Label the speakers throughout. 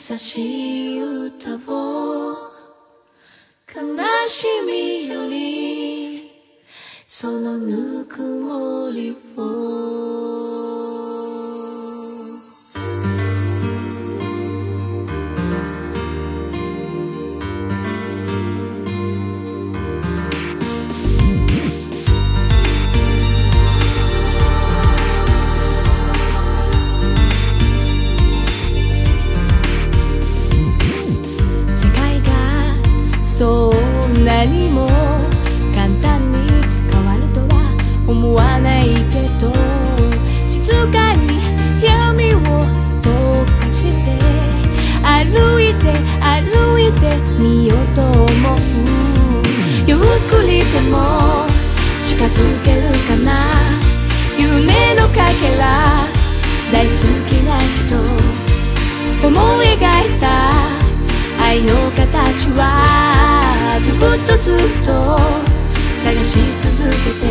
Speaker 1: しい歌を悲しみよりそのぬくもりをそんなにも簡単に変わるとは思わないけど静かに闇を溶かして歩いてみようと思う。ゆっくりでも近づけるかな夢のかけら大好きな人思い描いた愛の形はずっと探し続けて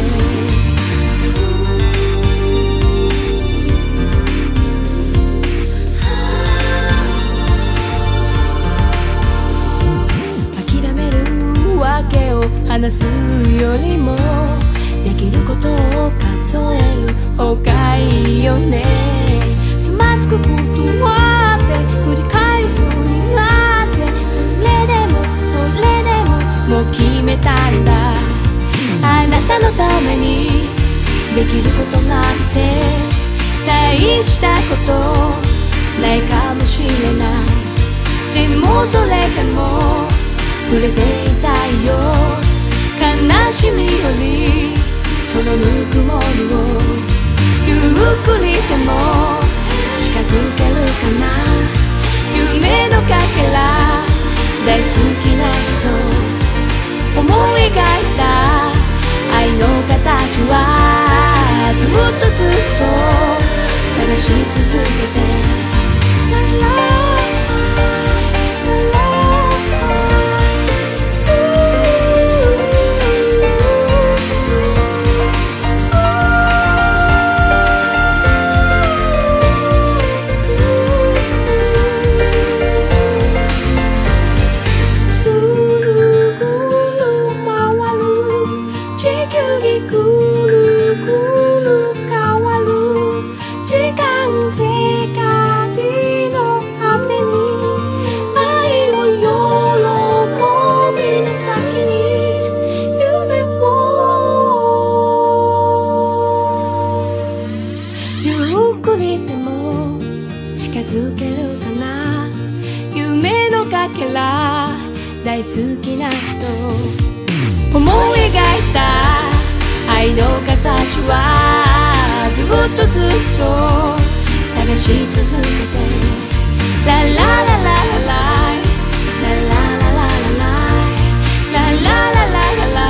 Speaker 1: 諦めるわけを話すよりもできることを数える方がいいよね。つまずくことはって繰り返りそうになってそれでももう決めたんだ。あなたのためにできることなんて大したことないかもしれない。でもそれでも触れていたいよ。悲しみよりそのぬくもりをゆっくりでも近づけるかな夢のかけら大好きな人思い描いた愛の形はずっと探し続けて近づけるかな夢のかけら大好きな人思い描いた愛の形はずっと探し続けてラララララララララララララララララ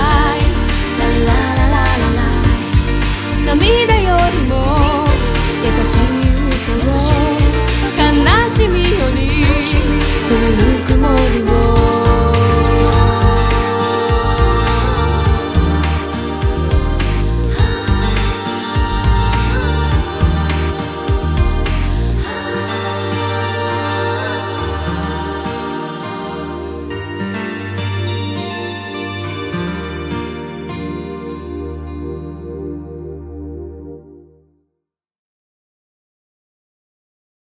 Speaker 1: ララ涙よりも優しい悲しみよりそのぬくもりを